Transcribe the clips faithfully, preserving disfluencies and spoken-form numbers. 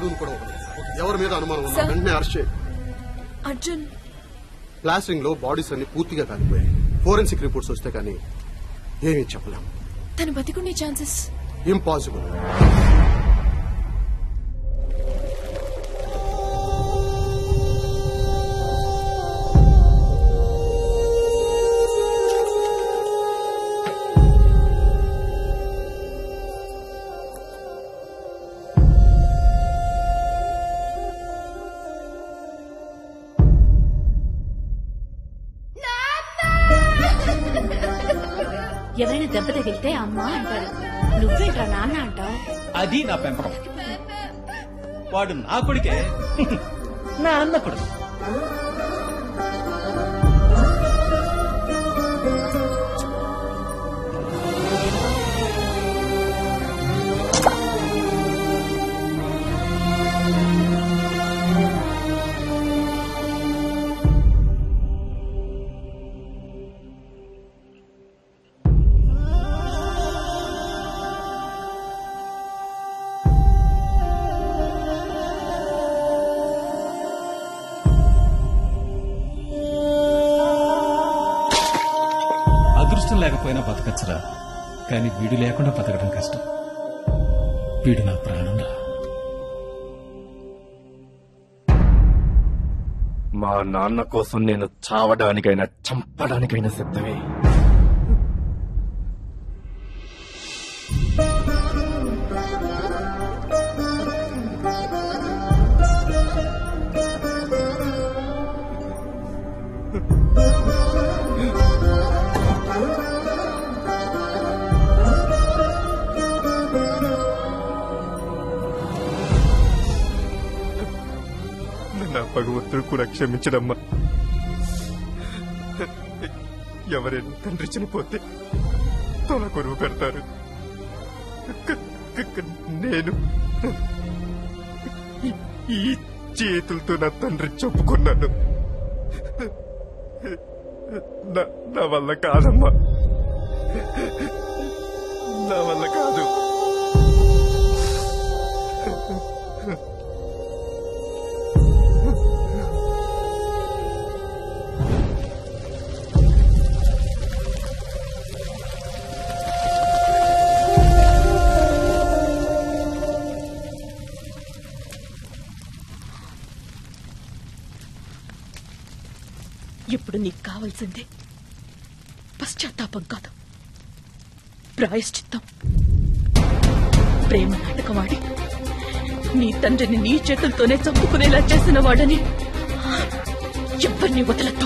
క్లూలు కూడా ఒకటి. ఎవరి మీద అనుమానం ఉన్నా వెంటనే అరెస్ట్ చేయండి. అర్జున్ ప్లాస్టరింగ్ లో బాడీస్ అన్ని పూర్తిగా కాలిపోయాయి. ఫోరెన్సిక్ రిపోర్ట్స్ వస్తే కానీ ఏమీ చెప్పలేం. తను బతికుండే ఛాన్సెస్ ఇంపాసిబుల్. ఎవరైనా దెబ్బ తగిలితే అమ్మ అంటారు, నువ్వేంట్రా నాన్న అంటావు. అది నా పెంపకం. వాడు నా కొడుకే, నా అన్న కొడుకు. లేకపోయినా బతకచ్చరా, కానీ వీడు లేకుండా బతకడం కష్టం. వీడు నా ప్రాణంరా. మా నాన్న కోసం నేను చావడానికైనా చంపడానికైనా సిద్ధమే. భగవంతుడు కూడా క్షమించడమ్మా. ఎవరైనా తండ్రి చనిపోతే తల కొరువు పెడతారు. నేను ఈ చేతులతో నా తండ్రి చెప్పుకున్నాను. నా వల్ల కాదమ్మా, నా వల్ల కాదు. ఇప్పుడు నీకు కావాల్సిందే పశ్చాత్తాపం కాదు, ప్రాయశ్చిత్తం. ప్రేమ నాటకవాడి నీ తండ్రిని నీ చేతులతోనే చంపుకునేలా చేసిన వాడని ఎవరిని వదలద్దు.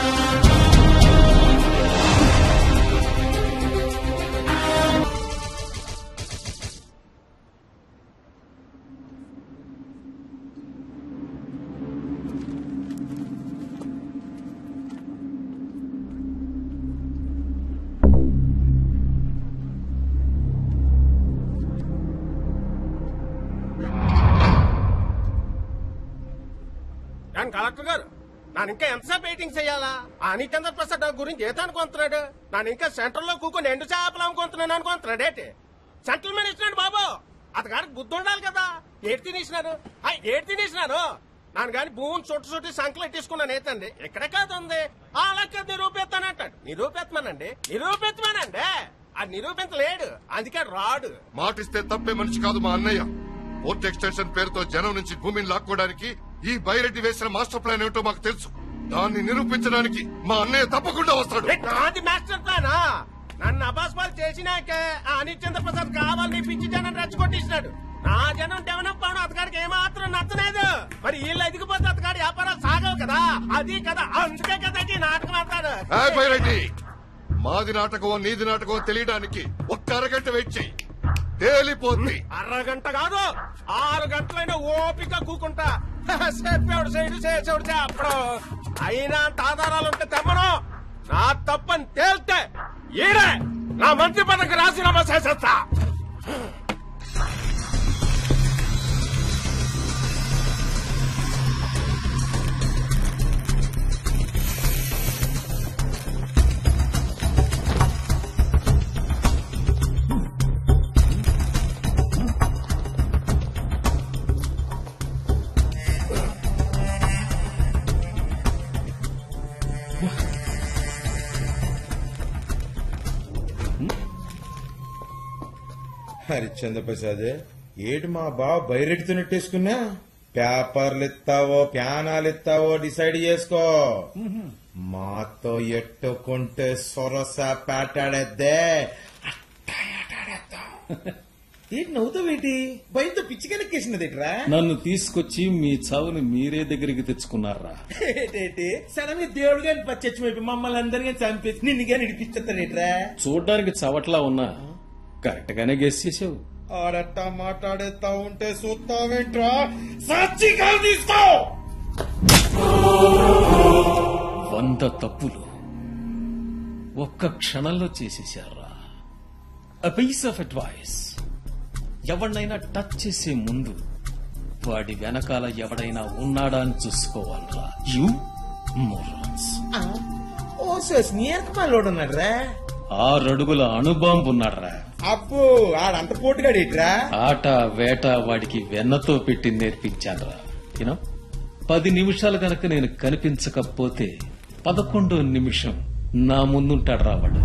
కలెక్టర్ గారు, ನಾನು ఇంకా ఎంతసేపు వెయిటింగ్ చేయాలా? అనిచంద్ర ప్రసాద్ నా గురించి ఏదో అనుకుంటున్నాడు. ನಾನು ఇంకా సెంటర్ లో కూకొని ఎండు చేపలు అమ్ముకుంటున్నాను అనుకుంటున్నాడేటి? సెంట్రల్ మినిస్టర్ బాబు, అతగారికి బుద్ధి ఉండాలి కదా. ఏడు తినేసినారు ఏడు తినేసినారు నాను గాని భూమిని చుట్టు చుట్టి సంకలు ఎట్టేసుకున్నాను. ఏతండి ఎక్కడ కాదు ఉంది అలా నిరూపిస్తానంటాడు. నిరూపిస్తామనండి నిరూపిస్తామనండి ఆ నిరూపించలేడు, అందుకే రాడు. మాటిస్తే తప్పే మనిషి కాదు మా అన్నయ్య. పోర్ట్ ఎక్స్టెన్షన్ పేరుతో జనం నుంచి భూమిని లాక్కోవడానికి ఈ బైరెడ్డి వేసిన మాస్టర్ ప్లాన్ ఏమిటో మాకు తెలుసు. దాన్ని నిరూపించడానికి మా అన్నయ్య తప్పకుండా వస్తాడు. నాది మాస్టర్ ప్లానా? నన్ను అబాస్పాలు చేసినాకే ఆ అనిచంద్ర ప్రసాద్ కావాలని పిచ్చి జనం రెచ్చగొట్టించినాడు. నా జనం డెవలప్ అవడం అతగాడికి ఏమాత్రం నచ్చలేదు. మరి వీళ్ళు ఎదిగిపోతే అతగాడి వ్యాపారాలు సాగవు కదా, అది కదా, అందుకే కదా నాటకం అంటాడు. బైరెడ్డి, మాది నాటకమో నీది నాటకమో తెలియడానికి ఒక్క అరగంట వెయిట్ చెయ్యి, తేలిపోతుంది. అరగంట కాదు ఆరు గంటలైనా ఓపిక కూకుంటా. చెప్పాడు సైడు చేసేవాడు చెప్పడు. అయినా అంత ఆధారాలుంటే తెమ్మను. నా తప్పని తేల్తే ఈడే నా మంత్రి పదవికి రాజీనామా చేసేస్తా. హరిశ్చంద్ర ప్రసాద్ ఏటి మా బావ బైరెడ్డితో నెట్టేసుకున్నా పేపర్లు ఇస్తావో ప్యానాలు ఇస్తావో డిసైడ్ చేసుకో. మాతో ఎట్టుకుంటే సొరస పేటాడేద్దే ఏంటి నవ్వుతావేటి భయంతో పిచ్చికెనెక్కేసినదేట్రా? నన్ను తీసుకొచ్చి మీ చావుని మీరే దగ్గరికి తెచ్చుకున్నారా? ఏంటేటి సడన్ గా దేవుడు గాని పచ్చచ్చిపోయి మమ్మల్ని అందరినీ చంపేసి నిన్ను గాని ఇడిపిస్తారేట్రా? చూడ్డానికి చవట్లా ఉన్నా కరెక్ట్ గానే గెస్ చేసావు. ఆడట్టా మాట్లాడేస్తా ఉంటే చూస్తావేంట్రా? సాక్షిగా తీసుకో. వంద తప్పులు ఒక్క క్షణంలో చేసేశారా? A piece of advice. ఎవరినైనా టచ్ చేసే ముందు వాడి వెనకాల ఎవడైనా ఉన్నాడా అని చూసుకోవాలరా. యూ మోరాన్స్. ఓ సోస్ నీ ఎంత మాలోడున్నాడ్రా? ఆరడుగుల అణుబాంబు ఉన్నాడ్రా. అప్పు ఆడంత పోటుగాడేట్రా? ఆట వేట వాడికి వెన్నతో పెట్టి నేర్పించాన్రా. యూనో పది నిమిషాలు గనక నేను కనిపించకపోతే పదకొండో నిమిషం నా ముందుంటాడు రావాడు.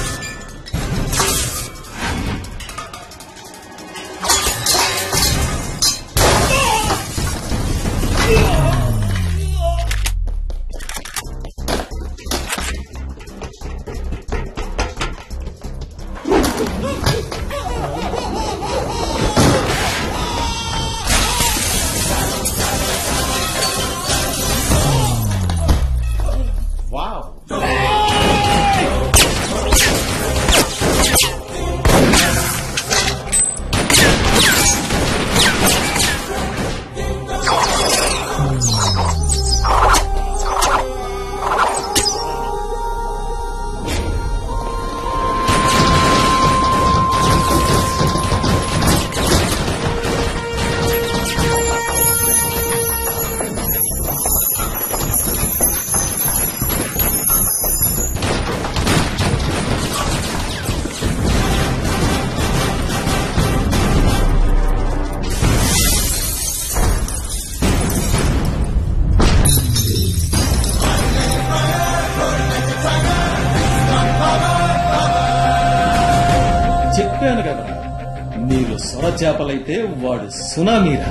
చెప్పాను కదా మీరు సొర చేపలైతే వాడు సునామీరా.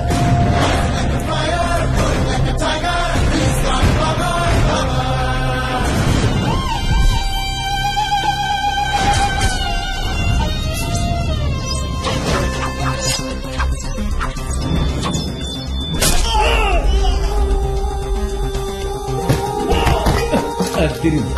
అదిరింది.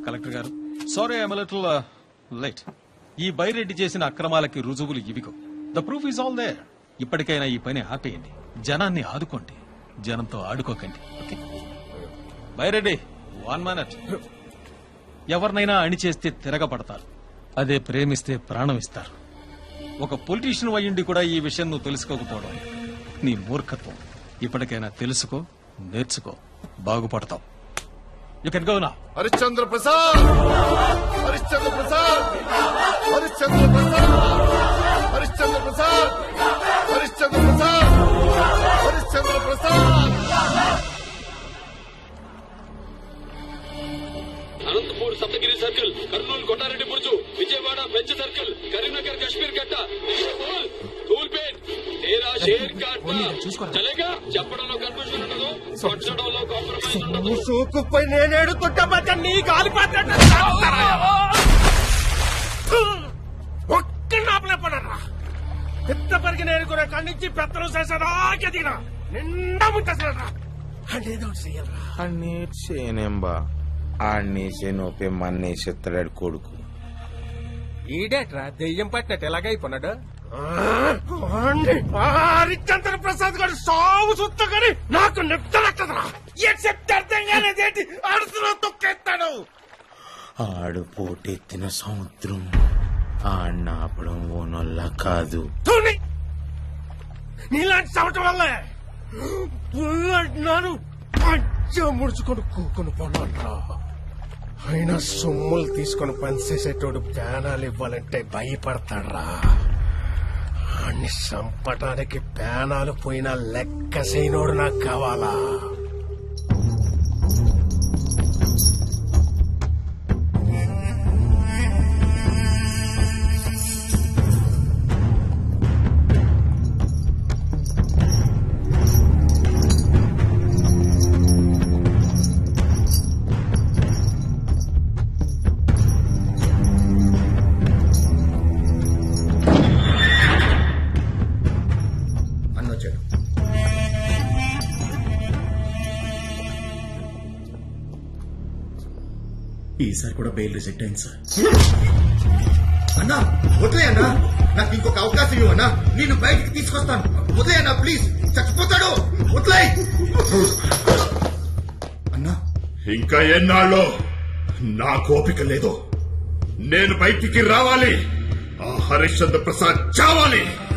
కలెక్టర్ గారు, సారీ ఐఎమ్ లిటిల్ లేట్. ఈ బైరెడ్డి చేసిన అక్రమాలకి రుజువులు ఇవిగో. The proof is all there. ఇప్పటికైనా ఈ పని ఆపేయండి. జనాన్ని ఆదుకోండి, జనంతో ఆడుకోకండి. Okay Byreddy, one minute. ఎవరినైనా అణిచేస్తే తిరగబడతారు, అదే ప్రేమిస్తే ప్రాణం ఇస్తారు. ఒక పొలిటీషియన్ అయ్యుండి కూడా ఈ విషయం నువ్వు తెలుసుకోకపోవడం నీ మూర్ఖత్వం. ఇప్పటికైనా తెలుసుకో, నేర్చుకో, బాగుపడతావు. You can go now. Harishchandra Prasad, Harishchandra Prasad, Harishchandra Prasad, Harishchandra Prasad, Harishchandra Prasad, Harishchandra Prasad. Anantapur Saptagiri circle, Kurnool Kottareddy Burju, Vijayawada bench circle, Karimnagar Kashmir Gatta, Dhoolpet, Tera share కాట్నా. చలేగా చెప్పడంలో కన్ఫ్యూజన్ ఉండదు, కొట్టడంలో కాంప్రమైజ్ ఉండదు. సూకుపై నేనేడు తొట్టబట్ట నీ గాలి పాత్ర ఒక్క నాపలే పడరా. పెద్ద పరిగి నేను కూడా ఖండించి పెత్తనం చేసేదాకా దిగినా నిండా ముట్టేసాడరా. అనేదో చెయ్యరా. అన్నీ చేయనేంబా, ఆడనేసే నోపే మన్నేసేస్తాడు కొడుకు. ఈడేట్రా దెయ్యం పట్టినట్టు ఎలాగైపోన్నాడు. హరిశ్చంద్ర ప్రసాద్ గారు సాగు సుత్త గాని నాకు నిప్తలెక్కదరా. ఏ చెప్తే అర్థం కాలేదేంటి, అడుసులో తొక్కేస్తాడు. ఆడు పోటెత్తిన సముద్రం ఆడినాపడం ఓనొల్ల కాదు. నీలాంటి చవటం వల్లే నన్ను పంచ ముడుచుకొని కూకుని పోనాడ్రా. అయినా సొమ్ములు తీసుకొని పనిచేసేటోడు ప్యానాలు ఇవ్వాలంటే భయపడతాడ్రా. అన్ని చంపటానికి ప్యానాలు పోయినా లెక్క చేయనోడు నాకు కావాలా. ఈసారి కూడా బెయిల్ రిజెక్ట్ అయింది సార్. అన్నా వదిలే అన్నా, నాకు ఇంకొక అవకాశం ఇవ్వు అన్నా, నేను బయటికి తీసుకొస్తాను. వదిలే అన్నా ప్లీజ్, చచ్చిపోతాడు. వదిలే అన్నా. ఇంకా ఎన్నాళ్ళో నా కోపిక లేదు. నేను బయటికి రావాలి. ఆ హరిశ్చంద్ర ప్రసాద్ చావాలి.